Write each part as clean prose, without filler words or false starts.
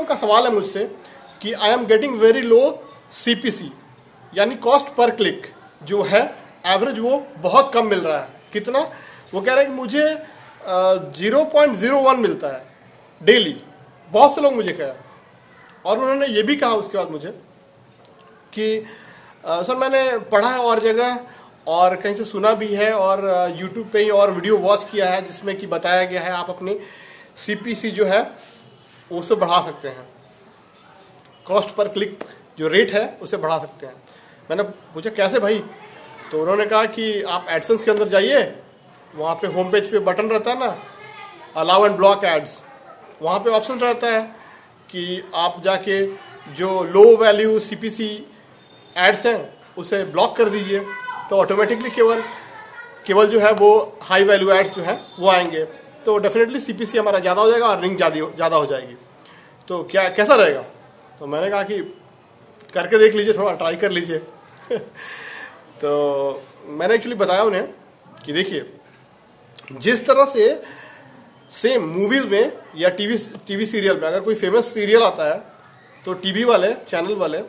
लोगों का सवाल है मुझसे कि I am getting very low CPC, यानी कॉस्ट पर क्लिक जो है एवरेज वो बहुत कम मिल रहा है। कितना? वो कह रहे हैं कि मुझे 0.01 मिलता है डेली। बहुत से लोग मुझे कहा, और उन्होंने ये भी कहा उसके बाद मुझे कि सर मैंने पढ़ा है और जगह और कहीं से सुना भी है और यूट्यूब पे ही और वीडियो वॉच किया है जिसमें कि बताया गया है आप अपनी सीपीसी जो है उसे बढ़ा सकते हैं, कॉस्ट पर क्लिक जो रेट है उसे बढ़ा सकते हैं। मैंने पूछा कैसे भाई? तो उन्होंने कहा कि आप एडसेंस के अंदर जाइए, वहाँ पे होम पेज पे बटन रहता है ना, अलाउ एंड ब्लॉक एड्स, वहाँ पे ऑप्शन रहता है कि आप जाके जो लो वैल्यू सीपीसी एड्स हैं उसे ब्लॉक कर दीजिए, तो ऑटोमेटिकली केवल जो है वो हाई वैल्यू एड्स जो है वो आएंगे, तो डेफिनेटली सीपीसी हमारा ज़्यादा हो जाएगा, अर्निंग ज़्यादा हो जाएगी। तो क्या कैसा रहेगा? तो मैंने कहा कि करके देख लीजिए, थोड़ा ट्राई कर लीजिए। तो मैंने एक्चुअली बताया उन्हें कि देखिए, जिस तरह से सेम मूवीज़ में या टीवी सीरियल में अगर कोई फेमस सीरियल आता है तो टीवी वाले चैनल वाले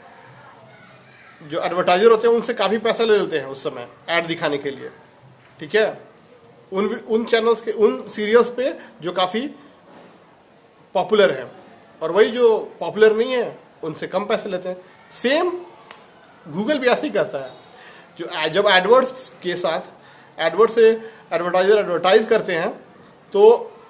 जो एडवर्टाइजर होते हैं उनसे काफ़ी पैसा ले लेते हैं उस समय ऐड दिखाने के लिए, ठीक है, उन चैनल्स के उन सीरियल्स पे जो काफ़ी पॉपुलर हैं, और वही जो पॉपुलर नहीं है उनसे कम पैसे लेते हैं। सेम गूगल भी ऐसे ही करता है, जब एडवर्ड्स के साथ एडवर्ड से एडवर्टाइजर एडवर्टाइज करते हैं तो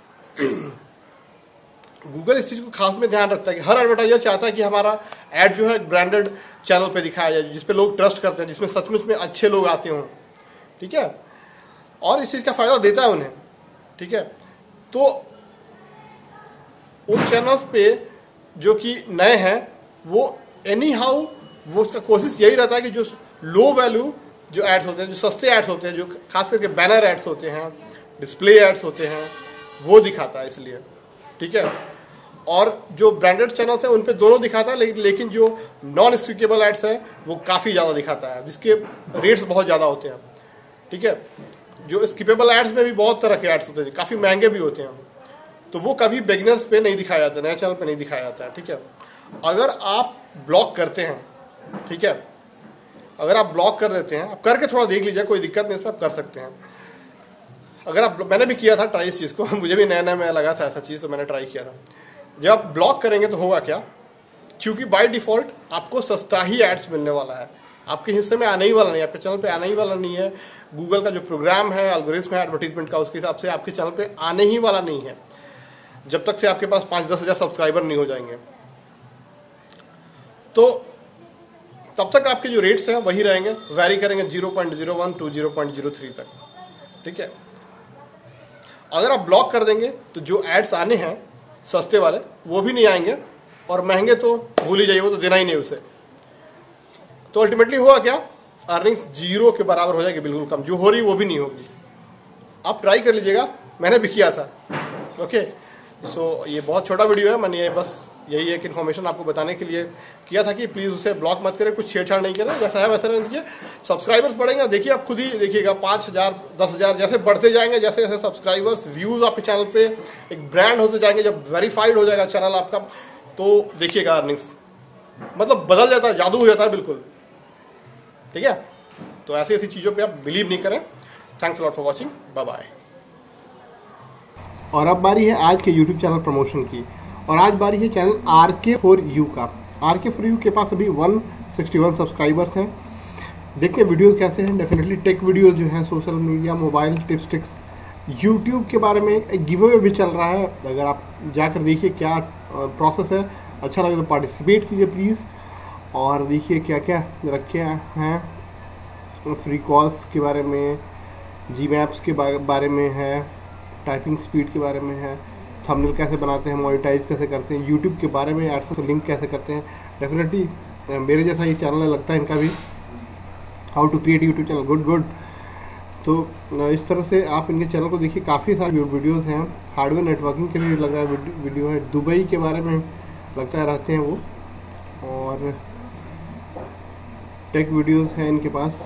गूगल इस चीज़ को खास में ध्यान रखता है कि हर एडवर्टाइजर चाहता है कि हमारा ऐड जो है ब्रांडेड चैनल पे दिखाया जाए, जिस पे लोग ट्रस्ट करते हैं, जिसमें सचमुच में अच्छे लोग आते हों, ठीक है, और इस चीज़ का फ़ायदा देता है उन्हें, ठीक है। तो उन चैनल्स पे जो कि नए हैं वो एनी हाउ वो उसका कोशिश यही रहता है कि जो लो वैल्यू जो एड्स होते हैं, जो सस्ते एड्स होते हैं, जो खास करके बैनर एड्स होते हैं, डिस्प्ले एड्स होते हैं, वो दिखाता है इसलिए, ठीक है। और जो ब्रांडेड चैनल्स हैं उन पे दोनों दिखाता है, लेकिन जो नॉन स्किपेबल एड्स हैं वो काफ़ी ज़्यादा दिखाता है, जिसके रेट्स बहुत ज़्यादा होते हैं, ठीक है। जो स्किपेबल एड्स में भी बहुत तरह के एड्स होते हैं, काफ़ी महंगे भी होते हैं, तो वो कभी बिगिनर्स पे नहीं दिखाया जाता, नए चैनल पे नहीं दिखाया जाता है, ठीक है। अगर आप ब्लॉक करते हैं, ठीक है, अगर आप ब्लॉक कर देते हैं, आप करके थोड़ा देख लीजिए, कोई दिक्कत नहीं, इसमें आप कर सकते हैं। अगर आप, मैंने भी किया था ट्राई इस चीज़ को, मुझे भी नया नया में लगा था ऐसा चीज़, तो मैंने ट्राई किया था। जब आप ब्लॉक करेंगे तो होगा क्या, क्योंकि बाय डिफ़ॉल्ट आपको सस्ता ही एड्स मिलने वाला है, आपके हिस्से में आने ही वाला नहीं, आपके चैनल पे आने ही वाला नहीं है। गूगल का जो प्रोग्राम है, एल्गोरिथम है एडवर्टीजमेंट का, उसके हिसाब से आपके चैनल पे आने ही वाला नहीं है, जब तक से आपके पास 5-10 हज़ार सब्सक्राइबर नहीं हो जाएंगे। तो तब तक आपके जो रेट्स हैं वही रहेंगे, वैरी करेंगे 0.01 टू 0.03 तक, ठीक है। अगर आप ब्लॉक कर देंगे तो जो एड्स आने हैं सस्ते वाले वो भी नहीं आएंगे, और महंगे तो भूल ही जाइए, वो तो देना ही नहीं उसे। तो अल्टीमेटली होगा क्या, अर्निंग्स जीरो के बराबर हो जाएगी, बिल्कुल कम, जो हो रही वो भी नहीं होगी। आप ट्राई कर लीजिएगा, मैंने भी किया था, ओके। सो ये बहुत छोटा वीडियो है, मैंने ये बस यही एक इन्फॉर्मेशन आपको बताने के लिए किया था कि प्लीज़ उसे ब्लॉक मत करें, कुछ छेड़छाड़ नहीं करें, जैसा है वैसा रहने दीजिए। सब्सक्राइबर्स बढ़ेंगे, देखिए आप खुद ही देखिएगा, 5,000 10,000 जैसे बढ़ते जाएंगे, जैसे जैसे सब्सक्राइबर्स व्यूज़ आपके चैनल पे एक ब्रांड होते जाएंगे, जब वेरीफाइड हो जाएगा चैनल आपका, तो देखिएगा अर्निंग्स मतलब बदल जाता है, जादू हो जाता है बिल्कुल, ठीक है। तो ऐसी ऐसी चीज़ों पर आप बिलीव नहीं करें। Thanks lot for watching, bye bye. और अब बारी है आज के YouTube चैनल प्रमोशन की, और आज बारी है चैनल RK4U का। RK4U के पास अभी 161 सब्सक्राइबर्स हैं। देखिए वीडियोस कैसे हैं, डेफिनेटली टेक वीडियोस जो हैं, social media, mobile tips tricks, YouTube के बारे में एक गिव अवे भी चल रहा है, अगर आप जाकर देखिए क्या प्रोसेस है, अच्छा लगे तो पार्टिसिपेट कीजिए प्लीज़। और देखिए क्या क्या रखे हैं, फ्री कॉल्स के बारे में, जी मैप्स के बारे में है, टाइपिंग स्पीड के बारे में है, थंबनेल कैसे बनाते हैं, मोनेटाइज कैसे करते हैं, यूट्यूब के बारे में एडसेंस लिंक कैसे करते हैं। डेफिनेटली मेरे जैसा ही चैनल है, लगता है इनका भी, how to create YouTube channel, good. तो इस तरह से आप इनके चैनल को देखिए, काफ़ी सारे वीडियोज़ हैं, हार्डवेयर नेटवर्किंग के भी लग रहा है वीडियो है, दुबई के बारे में लगता है रहते हैं वो, और टेक वीडियोज़ हैं इनके पास,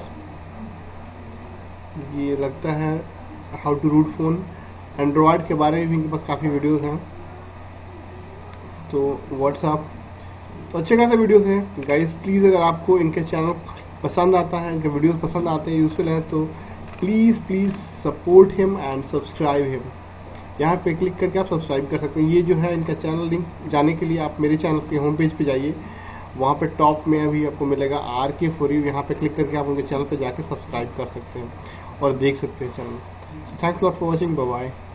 ये लगता है how to root phone, Android के बारे में भी इनके पास काफ़ी वीडियोज़ हैं। तो व्हाट्सअप, तो अच्छे खासे वीडियोस हैं गाइस। प्लीज़ अगर आपको इनके चैनल पसंद आता है, इनके वीडियोस पसंद आते हैं, यूजफुल हैं, तो please support him and subscribe him. यहाँ पे क्लिक करके आप सब्सक्राइब कर सकते हैं। ये जो है इनका चैनल लिंक जाने के लिए आप मेरे चैनल के होम पेज पे जाइए, वहाँ पे टॉप में अभी आपको मिलेगा RK4U। यहाँ पे क्लिक करके आप उनके चैनल पे जाके सब्सक्राइब कर सकते हैं और देख सकते हैं channel. Thanks lot for watching, bye bye.